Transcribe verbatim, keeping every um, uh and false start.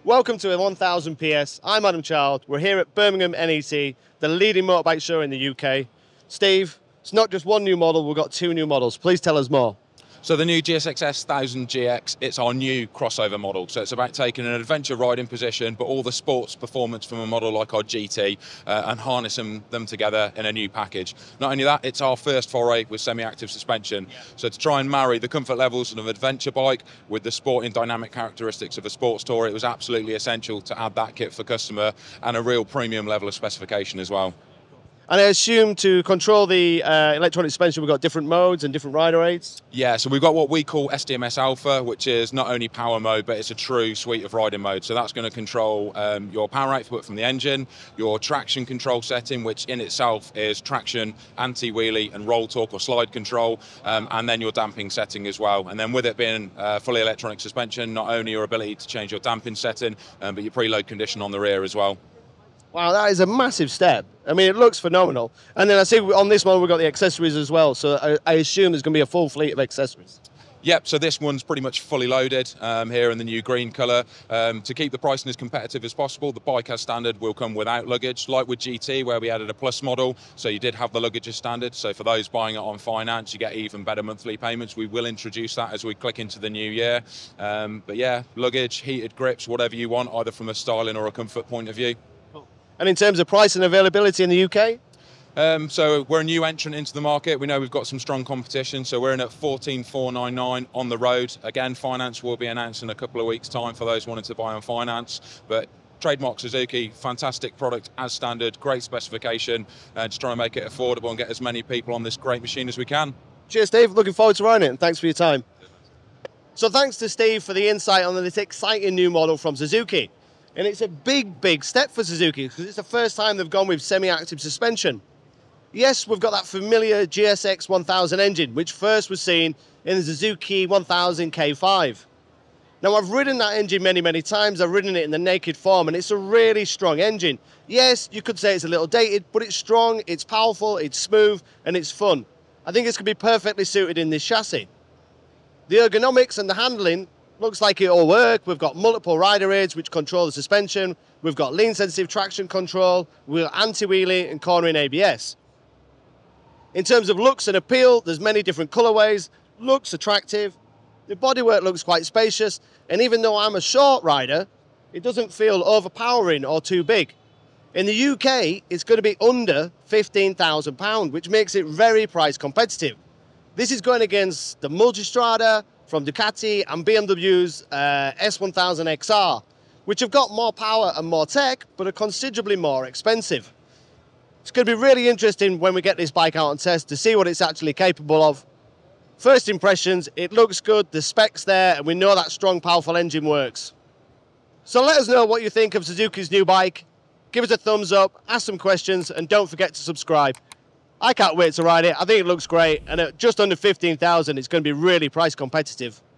Welcome to one thousand P S. I'm Adam Child. We're here at Birmingham N E C, the leading motorbike show in the U K. Steve, it's not just one new model, we've got two new models. Please tell us more. So the new G S X S one thousand G X, it's our new crossover model. So it's about taking an adventure riding position, but all the sports performance from a model like our G T uh, and harnessing them together in a new package. Not only that, it's our first foray with semi-active suspension. Yeah. So to try and marry the comfort levels of an adventure bike with the sporting dynamic characteristics of a sports tour, it was absolutely essential to add that kit for customer and a real premium level of specification as well. And I assume to control the uh, electronic suspension, we've got different modes and different rider aids? Yeah, so we've got what we call S D M S Alpha, which is not only power mode, but it's a true suite of riding modes. So that's going to control um, your power output from the engine, your traction control setting, which in itself is traction, anti-wheelie and roll torque or slide control, um, and then your damping setting as well. And then with it being uh, fully electronic suspension, not only your ability to change your damping setting, um, but your preload condition on the rear as well. Wow, that is a massive step. I mean, it looks phenomenal. And then I see on this one, we've got the accessories as well. So I, I assume there's going to be a full fleet of accessories. Yep, so this one's pretty much fully loaded um, here in the new green colour. Um, to keep the pricing as competitive as possible, the bike as standard will come without luggage, like with G T where we added a plus model, so you did have the luggage as standard. So for those buying it on finance, you get even better monthly payments. We will introduce that as we click into the new year. Um, but yeah, luggage, heated grips, whatever you want, either from a styling or a comfort point of view. And in terms of price and availability in the U K? Um, so we're a new entrant into the market. We know we've got some strong competition, so we're in at fourteen four ninety-nine on the road. Again, finance will be announced in a couple of weeks' time for those wanting to buy on finance. But trademark Suzuki, fantastic product as standard, great specification, and uh, just trying to make it affordable and get as many people on this great machine as we can. Cheers, Steve. Looking forward to riding it, and thanks for your time. So thanks to Steve for the insight on this exciting new model from Suzuki. And it's a big, big step for Suzuki because it's the first time they've gone with semi-active suspension. Yes, we've got that familiar G S X one thousand engine, which first was seen in the Suzuki one thousand K five. Now, I've ridden that engine many, many times. I've ridden it in the naked form, and it's a really strong engine. Yes, you could say it's a little dated, but it's strong, it's powerful, it's smooth, and it's fun. I think it's going to be perfectly suited in this chassis. The ergonomics and the handling looks like it all work. We've got multiple rider aids which control the suspension. We've got lean sensitive traction control. We've got anti-wheelie and cornering A B S. In terms of looks and appeal, there's many different colorways. Looks attractive. The bodywork looks quite spacious. And even though I'm a short rider, it doesn't feel overpowering or too big. In the U K, it's going to be under fifteen thousand pounds, which makes it very price competitive. This is going against the Multistrada from Ducati and B M W's uh, S one thousand X R, which have got more power and more tech, but are considerably more expensive. It's going to be really interesting when we get this bike out on test to see what it's actually capable of. First impressions, it looks good, the spec's there, and we know that strong, powerful engine works. So let us know what you think of Suzuki's new bike. Give us a thumbs up, ask some questions, and don't forget to subscribe. I can't wait to ride it. I think it looks great, and at just under fifteen thousand, it's going to be really price competitive.